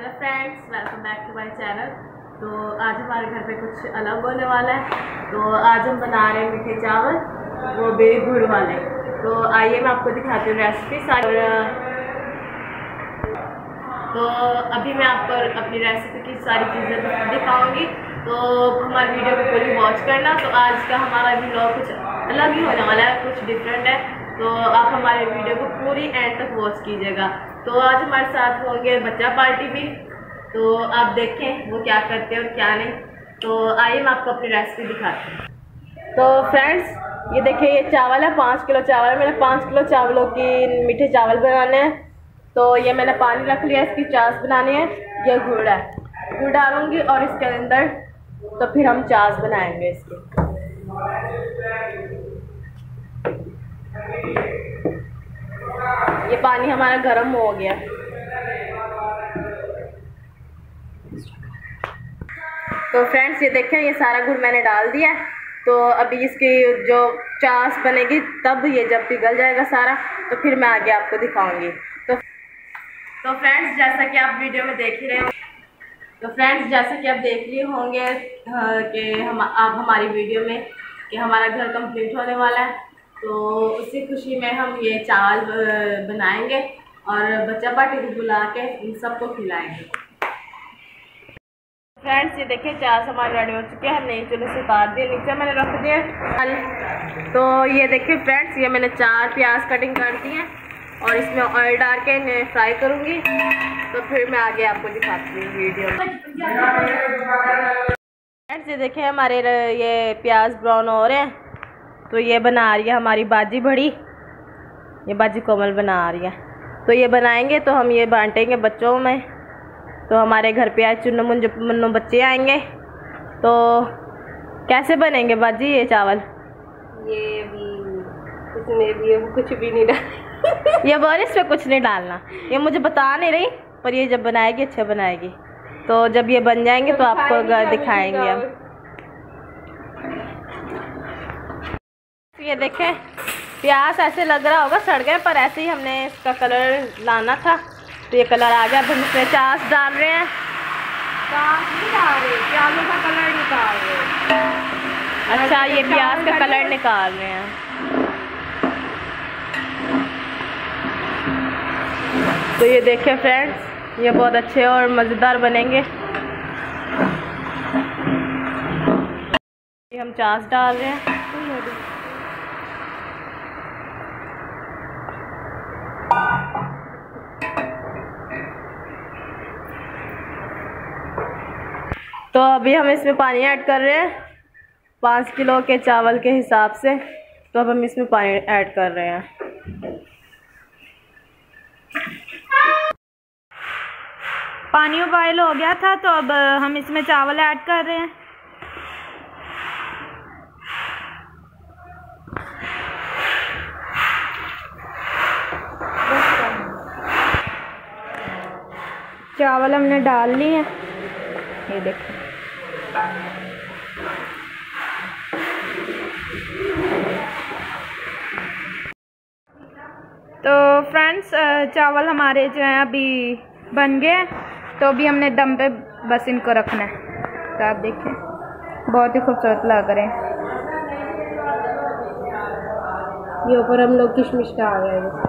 Hello friends, welcome back to my channel. तो आज हमारे घर पे कुछ अलग होने वाला है। तो आज हम बना रहे हैं मीठे चावल, वो भी गुड़ वाले। तो आइए मैं आपको दिखाती हूँ रेसिपी सारी। तो अभी मैं आपको अपनी रेसिपी की सारी चीज़ें दिखाऊंगी, तो हमारी वीडियो को पूरी वॉच करना। तो आज का हमारा व्लॉग कुछ अलग ही होने वाला है, कुछ डिफरेंट है। तो आप हमारे वीडियो को पूरी एंड तक वॉच कीजिएगा। तो आज हमारे साथ होंगे बच्चा पार्टी भी, तो आप देखें वो क्या करते हैं और क्या नहीं। तो आइए मैं आपको अपनी रेसिपी दिखाती हूँ। तो फ्रेंड्स, ये देखिए, ये चावल है, 5 किलो चावल है। मैंने 5 किलो चावलों की मीठे चावल बनाने हैं। तो ये मैंने पानी रख लिया, इसकी चाश बनानी है। ये गुड़ है, गुड़ डालूंगी और इसके अंदर तो फिर हम चाश बनाएंगे इसकी। ये पानी हमारा गर्म हो गया। तो फ्रेंड्स, ये देखें, ये सारा गुड़ मैंने डाल दिया है। तो अभी इसकी जो चाश बनेगी तब ये जब पिघल जाएगा सारा, तो फिर मैं आगे आपको दिखाऊंगी। तो फ्रेंड्स, जैसा कि आप वीडियो में देख ही रहे हो, होंगे कि आप हमारी वीडियो में कि हमारा घर कंप्लीट होने वाला है। तो उसी खुशी में हम ये चावल बनाएंगे और बच्चा पार्टी को बुला के इन सबको खिलाएंगे। फ्रेंड्स, ये देखिए, चाश हमारे रेडी हो चुके हैं। नई चूल्हे से उतार दिए, नीचे मैंने रख दिए। तो ये देखिए फ्रेंड्स, ये मैंने 4 प्याज कटिंग कर दी है और इसमें ऑयल डाल के इन्हें फ्राई करूँगी। तो फिर मैं आगे आपको दिखाती हूँ वीडियो में। फ्रेंड्स, ये देखिए, हमारे ये प्याज ब्राउन हो रहे हैं। तो ये बना रही है हमारी बाजी बड़ी, ये बाजी कोमल बना रही है। तो ये बनाएंगे तो हम ये बांटेंगे बच्चों में। तो हमारे घर पे आज चुन्नू मुन्नू बच्चे आएंगे। तो कैसे बनेंगे बाजी ये चावल? ये भी इसमें भी कुछ भी नहीं डाल ये बोल, इस पे कुछ नहीं डालना। ये मुझे बता नहीं रही, पर ये जब बनाएगी अच्छा बनाएगी। तो जब ये बन जाएंगे तो आपको दिखाएंगे हम। ये देखें, प्याज ऐसे लग रहा होगा सड़ गए, पर ऐसे ही हमने इसका कलर लाना था। तो ये कलर आ गया। अब हम इसमें चाश डाल रहे हैं। चाश नहीं डाल रहे, प्याजों का कलर निकाल रहे। अच्छा, ये प्याज का कलर निकाल रहे हैं। तो ये देखिए फ्रेंड्स, ये बहुत अच्छे और मज़ेदार बनेंगे। ये हम चाश डाल रहे हैं। तो अभी हम इसमें पानी ऐड कर रहे हैं 5 किलो के चावल के हिसाब से। तो अब हम इसमें पानी ऐड कर रहे हैं। पानी उबाल हो गया था, तो अब हम इसमें चावल ऐड कर रहे हैं। चावल हमने डाल लिए हैं, ये देखिए। तो फ्रेंड्स, चावल हमारे जो हैं अभी बन गए। तो अभी हमने दम पे बस इनको रखना है। तो आप देखें, बहुत ही खूबसूरत लग रहे हैं। ये ऊपर हम लोग किशमिश डाल रहे हैं।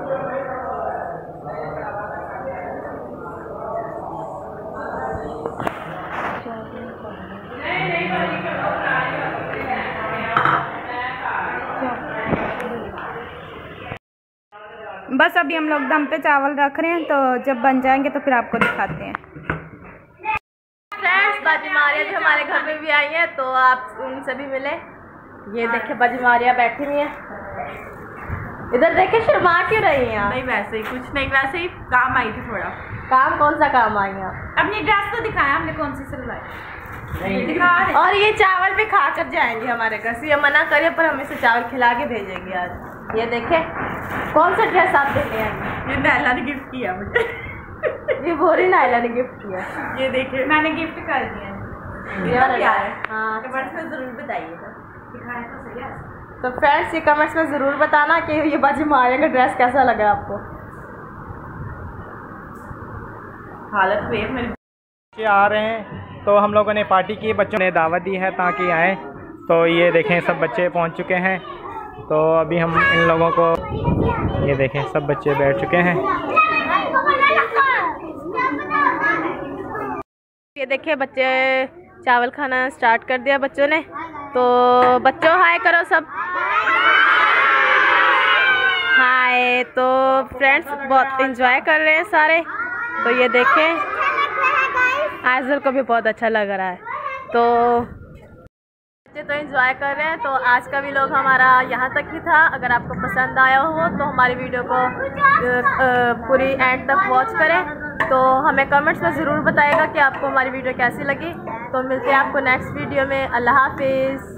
बस अभी हम लोग दम पे चावल रख रहे हैं। तो जब बन जाएंगे तो फिर आपको दिखाते हैं। फ्रेंड्स, बाजी मारिया भी हमारे घर में भी आई है, तो आप उनसे भी मिले। ये देखिए, बाजी मारिया बैठी हुई है। इधर देखिए, शर्मा क्यों रही हैं? नहीं, वैसे ही कुछ नहीं, वैसे ही काम आई थी थोड़ा। काम? कौन सा काम आई हैं? अपनी ड्रेस तो दिखाया हमने, कौन सी सिलवाई दिखा। और ये चावल भी खा कर जाएंगे हमारे घर से। ये मना करिए, पर हम इसे चावल खिला के भेजेंगे आज। ये देखे, कौन सा ड्रेस आप देते हैं? ये नायला ने गिफ्ट किया मुझे। ये बोरी नायला ने गिफ्ट किया। ये देखिए, मैंने गिफ्ट कर दिया। हाँ, कमेंट्स में जरूर बताइएगा, दिखाया तो सही है। तो फ्रेंड्स, ये कमेंट्स में ज़रूर बताना कि ये बाजी मारिया का ड्रेस कैसा लगा आपको। हालत में बच्चे आ रहे हैं तो हम लोगों ने पार्टी की, बच्चों ने दावत दी है ताकि आए। तो ये देखें सब बच्चे पहुंच चुके हैं। तो अभी हम इन लोगों को, ये देखें सब बच्चे बैठ चुके हैं। ये देखिए बच्चे चावल खाना स्टार्ट कर दिया बच्चों ने। तो बच्चों हाय करो सब, हाय। तो फ्रेंड्स बहुत इंजॉय कर रहे हैं सारे। तो ये देखें आइज़ल को भी बहुत अच्छा लग रहा है। तो बच्चे तो इंजॉय कर रहे हैं। तो आज का व्लॉग हमारा यहाँ तक ही था। अगर आपको पसंद आया हो तो हमारी वीडियो को पूरी एंड तक वॉच करें। तो हमें कमेंट्स में ज़रूर बताइएगा कि आपको हमारी वीडियो कैसी लगी। तो मिलते हैं आपको नेक्स्ट वीडियो में। अल्लाह हाफिज़।